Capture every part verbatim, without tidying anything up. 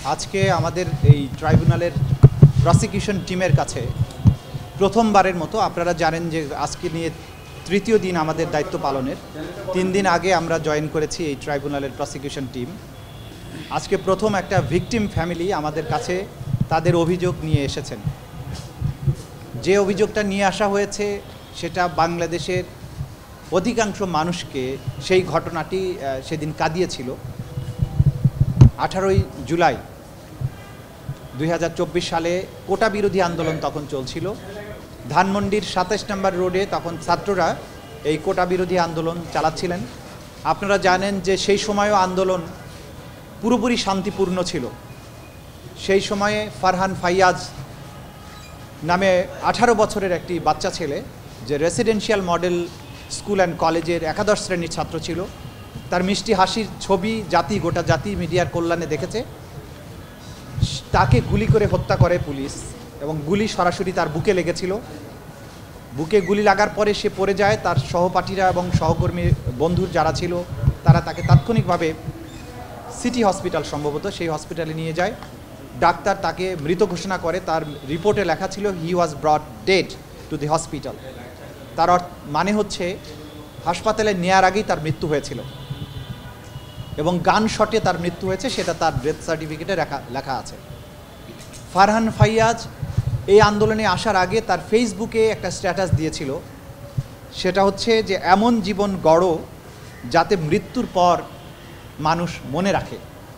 আজকে আমাদের এই ট্রাইব্যুনালের প্রসিকিউশন টিমের কাছে প্রথমবারের মতো, আপনারা জানেন যে আজকে নিয়ে তৃতীয় দিন আমাদের দায়িত্ব পালনের। তিন দিন আগে আমরা জয়েন করেছি এই ট্রাইব্যুনালের প্রসিকিউশন টিম। আজকে প্রথম একটা ভিকটিম ফ্যামিলি আমাদের কাছে তাদের অভিযোগ নিয়ে এসেছেন। যে অভিযোগটা নিয়ে আসা হয়েছে সেটা বাংলাদেশের অধিকাংশ মানুষকে সেই ঘটনাটি সেদিন কাঁদিয়েছিল। আঠারোই জুলাই দুই হাজার চব্বিশ সালে কোটা বিরোধী আন্দোলন তখন চলছিল। ধানমন্ডির সাতাশ নম্বর রোডে তখন ছাত্ররা এই কোটা বিরোধী আন্দোলন চালাচ্ছিলেন। আপনারা জানেন যে সেই সময়ও আন্দোলন পুরোপুরি শান্তিপূর্ণ ছিল। সেই সময়ে ফারহান ফাইয়াজ নামে আঠারো বছরের একটি বাচ্চা ছেলে, যে রেসিডেন্সিয়াল মডেল স্কুল অ্যান্ড কলেজের একাদশ শ্রেণীর ছাত্র ছিল, তার মিষ্টি হাসির ছবি জাতি গোটা জাতি মিডিয়ার কল্যাণে দেখেছে। তাকে গুলি করে হত্যা করে পুলিশ, এবং গুলি সরাসরি তার বুকে লেগেছিল। বুকে গুলি লাগার পরে সে পড়ে যায়। তার সহপাঠীরা এবং সহকর্মী বন্ধুর যারা ছিল তারা তাকে তাৎক্ষণিকভাবে সিটি হসপিটাল, সম্ভবত সেই হসপিটালে নিয়ে যায়। ডাক্তার তাকে মৃত ঘোষণা করে। তার রিপোর্টে লেখা ছিল he was brought dead to the hospital. তার মানে হচ্ছে হাসপাতালে নেওয়ার আগেই তার মৃত্যু হয়েছিল, এবং গান শটে তার মৃত্যু হয়েছে, সেটা তার ডেথ সার্টিফিকেটে লেখা লেখা আছে। ফারহান ফাইয়াজ এই আন্দোলনে আসার আগে তার ফেসবুকে একটা স্ট্যাটাস দিয়েছিল, সেটা হচ্ছে যে এমন জীবন গড়ো যাতে মৃত্যুর পর মানুষ মনে রাখে।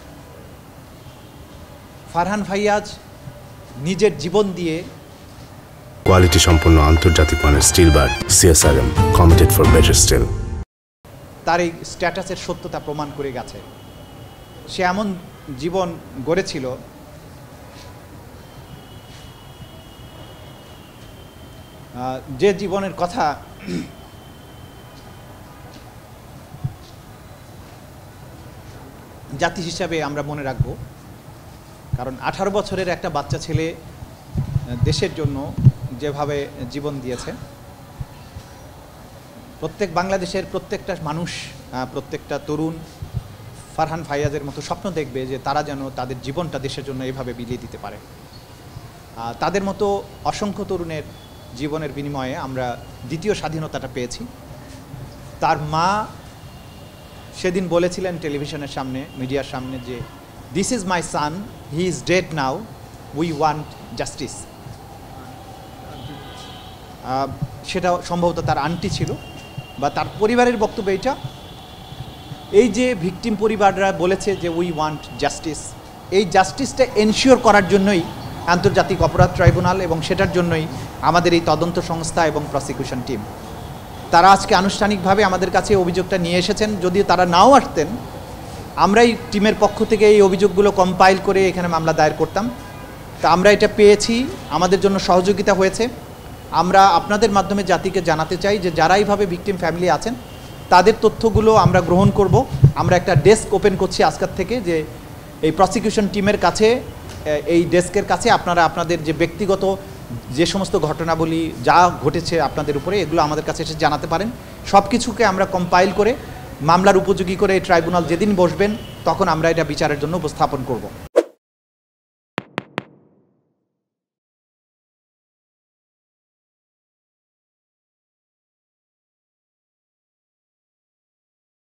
ফারহান ফাইয়াজ নিজের জীবন দিয়ে কোয়ালিটি সম্পন্ন আন্তর্জাতিক মানের steel bar CSRM committed for better steel তার এই স্ট্যাটাসের সত্যতা প্রমাণ করে গেছে। সে এমন জীবন গড়েছিল যে জীবনের কথা জাতি হিসাবে আমরা মনে রাখব। কারণ আঠারো বছরের একটা বাচ্চা ছেলে দেশের জন্য যেভাবে জীবন দিয়েছে, প্রত্যেক বাংলাদেশের প্রত্যেকটা মানুষ, প্রত্যেকটা তরুণ ফারহান ফাইয়াজের মতো স্বপ্ন দেখবে যে তারা যেন তাদের জীবনটা দেশের জন্য এইভাবে বিলিয়ে দিতে পারে। তাদের মতো অসংখ্য তরুণের জীবনের বিনিময়ে আমরা দ্বিতীয় স্বাধীনতাটা পেয়েছি। তার মা সেদিন বলেছিলেন টেলিভিশনের সামনে, মিডিয়ার সামনে, যে this is my son, he is dead now, we want justice. সেটা সম্ভবত তার আন্টি ছিল বা তার পরিবারের বক্তব্য এইটা। এই যে ভিকটিম পরিবাররা বলেছে যে উই ওয়ান্ট জাস্টিস, এই জাস্টিসটা এনশিওর করার জন্যই আন্তর্জাতিক অপরাধ ট্রাইব্যুনাল, এবং সেটার জন্যই আমাদের এই তদন্ত সংস্থা এবং প্রসিকিউশন টিম। তারা আজকে আনুষ্ঠানিকভাবে আমাদের কাছে অভিযোগটা নিয়ে এসেছেন। যদি তারা নাও আসতেন, আমরাই টিমের পক্ষ থেকে এই অভিযোগগুলো কম্পাইল করে এখানে মামলা দায়ের করতাম। তা আমরা এটা পেয়েছি, আমাদের জন্য সহযোগিতা হয়েছে। আমরা আপনাদের মাধ্যমে জাতিকে জানাতে চাই যে যারা এইভাবে ভিকটিম ফ্যামিলি আছেন তাদের তথ্যগুলো আমরা গ্রহণ করব। আমরা একটা ডেস্ক ওপেন করছি আজকের থেকে, যে এই প্রসিকিউশন টিমের কাছে, এই ডেস্কের কাছে আপনারা আপনাদের যে ব্যক্তিগত যে সমস্ত ঘটনাবলী যা ঘটেছে আপনাদের উপরে, এগুলো আমাদের কাছে এসে জানাতে পারেন। সব কিছুকে আমরা কম্পাইল করে মামলার উপযোগী করে ট্রাইব্যুনাল যেদিন বসবেন তখন আমরা এটা বিচারের জন্য উপস্থাপন করব।